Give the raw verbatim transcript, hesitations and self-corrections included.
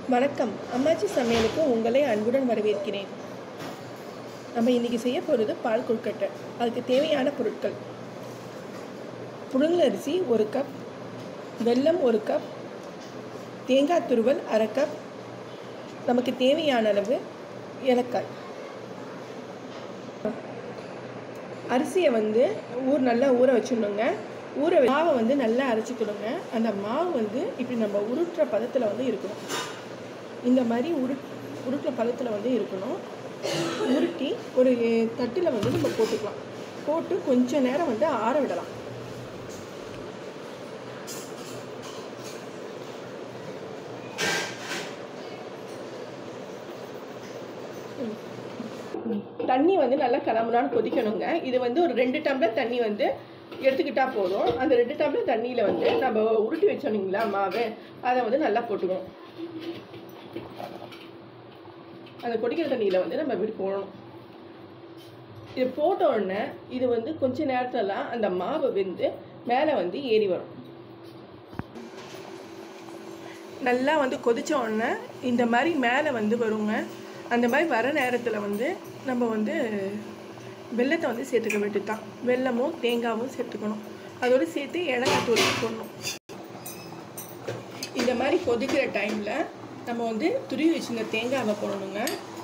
வணக்கம். அம்மாச்சி சமையலுக்கு உங்களை அன்புடன் வரவேற்கிறேன். நம்ம இன்றைக்கி செய்ய போகிறது பால் கொழுக்கட்டை. அதுக்கு தேவையான பொருட்கள்: புழுங்கலரிசி ஒரு கப், வெல்லம் ஒரு கப், தேங்காய் துருவல் அரை கப், நமக்கு தேவையான அளவு ஏலக்காய். அரிசியை வந்து ஊர் நல்லா ஊற வச்சிடணுங்க. ஊற மாவை வந்து நல்லா அரைச்சிக்கணுங்க. அந்த மாவு வந்து இப்படி நம்ம உருட்டுற பதத்தில் வந்து இருக்கணும். இந்த மாதிரி உரு உருட்டுற பதத்தில் வந்து இருக்கணும். உருட்டி ஒரு தட்டில் வந்து நம்ம போட்டுக்கலாம். போட்டு கொஞ்சம் நேரம் வந்து ஆற விடலாம். தண்ணி வந்து நல்லா கலமுறான்னு கொதிக்கணுங்க. இது வந்து ஒரு ரெண்டு டம்ளர் தண்ணி வந்து எடுத்துக்கிட்டால் போதும். அந்த ரெண்டு டம்ளர் தண்ணியில் வந்து நம்ம உருட்டி வச்சோன்னீங்களா மாவு, அதை வந்து நல்லா போட்டுக்கணும். அந்த கொதிக்கிற தண்ணியில் வந்து நம்ம இப்படி போடணும். இது போட்ட உடனே இது வந்து கொஞ்ச நேரத்துலலாம் அந்த மாவு வெந்து மேலே வந்து ஏறி வரும். நல்லா வந்து கொதித்த உடனே இந்த மாதிரி மேலே வந்து வருங்க. அந்த மாதிரி வர நேரத்தில் வந்து நம்ம வந்து வெல்லத்தை வந்து சேர்த்துக்க வேண்டியதுதான். வெல்லமும் தேங்காயும் சேர்த்துக்கணும். அதோடு சேர்த்து ஏலக்காய் தூள் போடணும். இந்த மாதிரி கொதிக்கிற டைமில் நம்ம வந்து துருவி வச்சுருந்த தேங்காவை போடணுங்க.